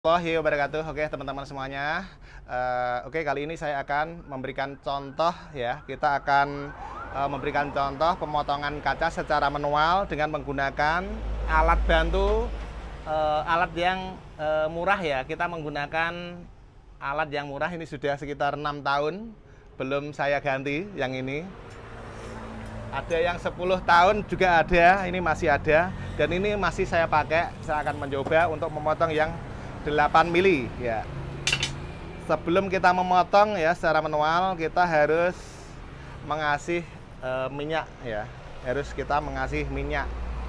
Warahmatullahi wabarakatuh. Oke teman-teman semuanya. Oke, kali ini saya akan memberikan contoh ya. Kita akan memberikan contoh pemotongan kaca secara manual dengan menggunakan alat bantu, alat yang murah ya. Kita menggunakan alat yang murah ini sudah sekitar 6 tahun belum saya ganti yang ini. Ada yang 10 tahun juga ada, ini masih ada, dan ini masih saya pakai. Saya akan mencoba untuk memotong yang 8 mili ya. Sebelum kita memotong ya secara manual, kita harus mengasih minyak ya. Harus kita mengasih minyak.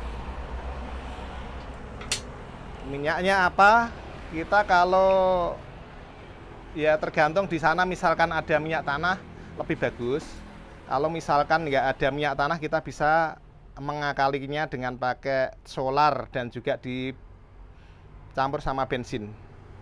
Minyaknya apa? Kita kalau ya tergantung di sana, misalkan ada minyak tanah lebih bagus. Kalau misalkan nggak ada minyak tanah, kita bisa mengakalinya dengan pakai solar dan juga dicampur sama bensin.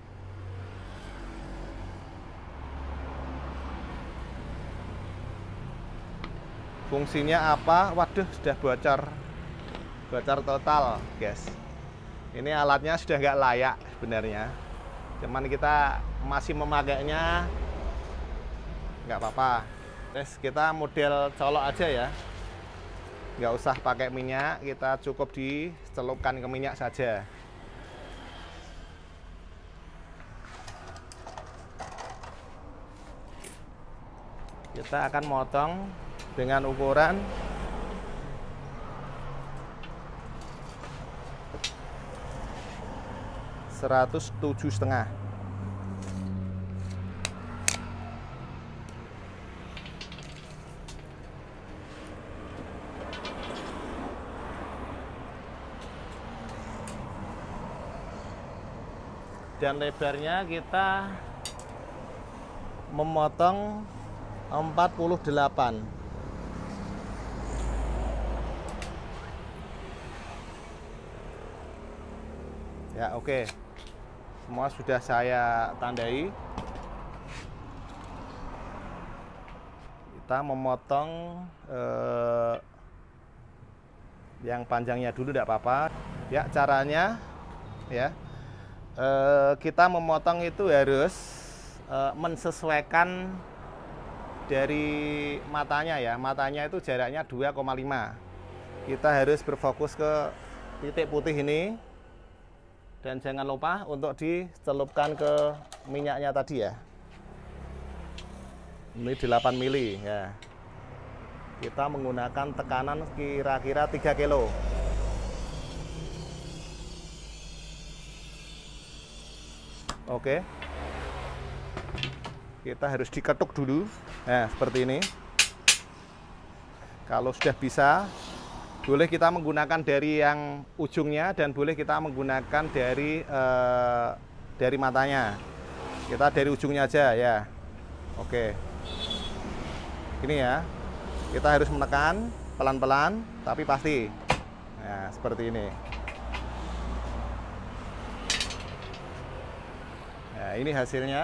Fungsinya apa? Waduh, sudah bocor total guys. Ini alatnya sudah nggak layak sebenarnya, cuman kita masih memakainya, nggak apa-apa. Terus kita model colok aja ya, nggak usah pakai minyak, kita cukup dicelupkan ke minyak saja. Kita akan motong dengan ukuran 107,5. Dan lebarnya kita memotong 48. Ya, oke. Semua sudah saya tandai. Kita memotong yang panjangnya dulu, tidak apa-apa. Ya, caranya ya. Kita memotong itu harus mensesuaikan dari matanya ya. Matanya itu jaraknya 2,5. Kita harus berfokus ke titik putih ini. Dan jangan lupa untuk dicelupkan ke minyaknya tadi ya. Ini 8 mili ya. Kita menggunakan tekanan kira-kira 3 kilo. Oke. Kita harus diketuk dulu. Nah, seperti ini. Kalau sudah bisa, boleh kita menggunakan dari yang ujungnya dan boleh kita menggunakan dari matanya. Kita dari ujungnya aja ya. Oke. Ini ya. Kita harus menekan pelan-pelan tapi pasti. Nah, seperti ini. Nah, ini hasilnya.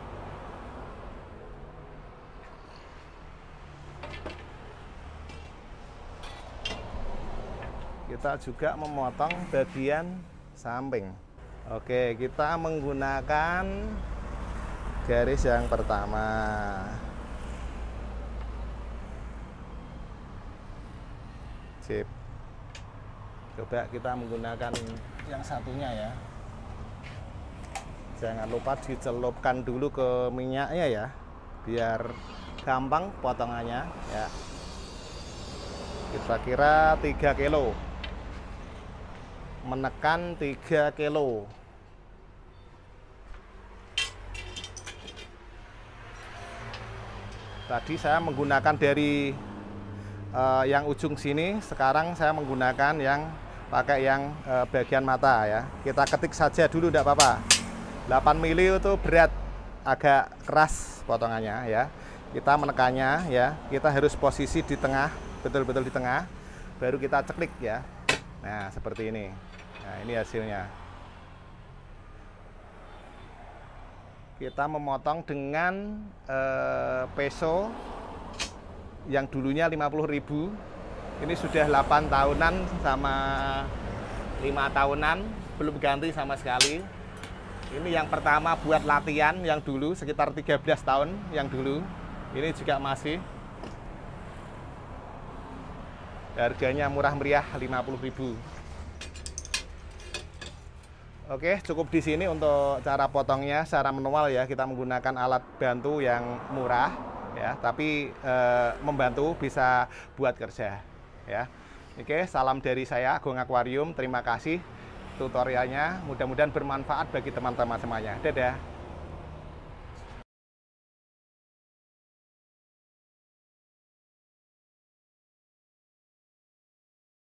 Kita juga memotong bagian samping. Oke, kita menggunakan garis yang pertama. Sip. Coba kita menggunakan yang satunya ya. Jangan lupa dicelupkan dulu ke minyaknya ya, biar gampang potongannya ya. Kita kira 3 kilo. Menekan 3 kilo. Tadi saya menggunakan dari yang ujung sini, sekarang saya menggunakan yang pakai yang bagian mata ya. Kita ketik saja dulu, tidak apa-apa. 8 mili itu berat, agak keras potongannya ya. Kita menekannya ya, kita harus posisi di tengah, betul-betul di tengah, baru kita ceklik ya. Nah, seperti ini. Nah, ini hasilnya. Kita memotong dengan peso yang dulunya 50.000. Ini sudah 8 tahunan sama 5 tahunan belum ganti sama sekali. Ini yang pertama buat latihan yang dulu sekitar 13 tahun yang dulu. Ini juga masih. Harganya murah meriah 50.000. Oke, cukup di sini untuk cara potongnya secara manual ya. Kita menggunakan alat bantu yang murah ya, tapi membantu bisa buat kerja ya. Oke, salam dari saya Agung Aquarium. Terima kasih tutorialnya. Mudah-mudahan bermanfaat bagi teman-teman semuanya. Dadah.